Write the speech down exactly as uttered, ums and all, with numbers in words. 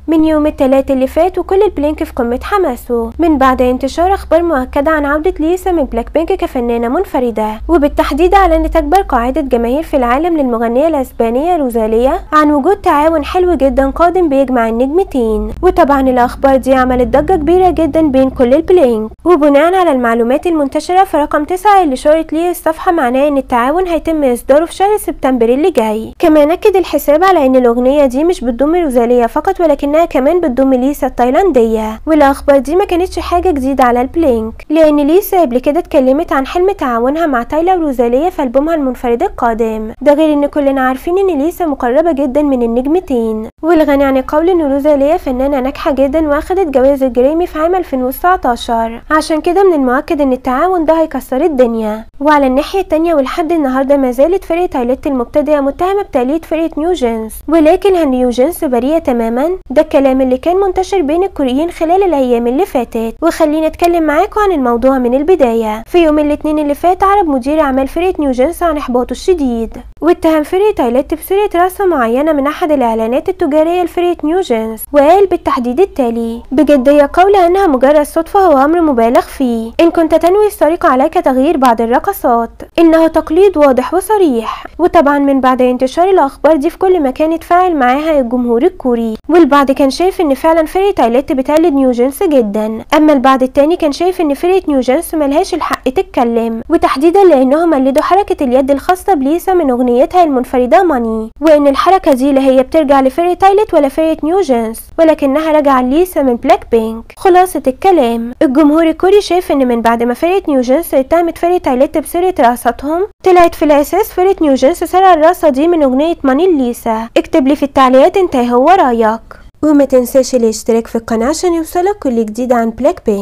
من يوم الثلاث اللي فات، وكل البلينك في قمة حماسه من بعد انتشار اخبار مؤكدة عن عودة ليسا من بلاك بينك كفنانة منفردة، وبالتحديد اعلنت اكبر قاعدة جماهير في العالم للمغنية الاسبانية روزاليا عن وجود تعاون حلو جدا قادم بيجمع النجمتين. وطبعا الاخبار دي عملت ضجة كبيرة جدا بين كل البلينك، وبناء على المعلومات المنتشرة فرقم تسعة اللي شارت ليه الصفحة معناه ان التعاون هيتم اصداره في شهر سبتمبر اللي جاي. كمان اكد الحساب على ان الاغنية دي مش بتضم روزاليا فقط، ولكنها كمان بتضم ليسا التايلاندية. والاخبار دي ما كانتش حاجة جديدة على البلينك، لان ليسا قبل كده اتكلمت عن حلم تعاونها مع تايلا وروزاليا في البومها المنفرد القادم. ده غير ان كلنا عارفين ان ليسا مقربة جدا من النجمتين، والغني عن القول ان روزاليا فنانة ناجحة جدا واخدت جوائز جريمي في عام ألفين وتسعتاشر، عشان كده من المؤكد ان التعاون ده هيكسر الدنيا. وعلى الناحية التانية ولحد النهاردة ما زالت فرقة تايلت المبتدئة متهمة بتقليد فرقة نيو جينز، ولكن نيو جينز بريئة تماما. ده الكلام اللي كان منتشر بين الكوريين خلال الايام اللي فاتت. وخليني اتكلم معاكم عن الموضوع من البداية. في يوم الاثنين اللي فات عرب مدير اعمال فرقة نيو جينز عن احباطه الشديد، واتهم فرقة تايلت بسرقة رسمة معينة من احد الاعلانات التجارية لفرقة نيو جينز، وقال بالتحديد التالي: بجدية قول انها مجرد صدفة هو امر مبالغ فيه. ان كنت تنوي السرقة عليك تغيير بعض الرقصات، انه تقليد واضح وصريح. وطبعا من بعد انتشار الاخبار دي في كل مكان اتفاعل معاها الجمهور الكوري، والبعض كان شايف ان فعلا فرقة تايلت بتقلد نيو جينز جدا، اما البعض التاني كان شايف ان فرقة نيو جينز ملهاش الحق تتكلم، وتحديدا لانهم قلدوا حركة اليد الخاصة بليسا من اغنيتها المنفردة ماني، وان الحركة دي لا هي بترجع لفرقة تايلت ولا فرقة نيو جينز، ولكنها راجعة ليسا من بلاك بينك. خلاصة الكلام، الجمهور الكوري شايف ان من بعد ما فرقة نيو جينز اتهمت فرقة تايلت بسرقة رقصاتهم، طلعت في الاساس فرقة نيو جينز سرق الرقصة دي من اغنية ماني ليسا. اكتب لي في التعليقات انت هو رايك، وما تنساش الاشتراك في القناة عشان يوصلك كل جديد عن بلاك بينك.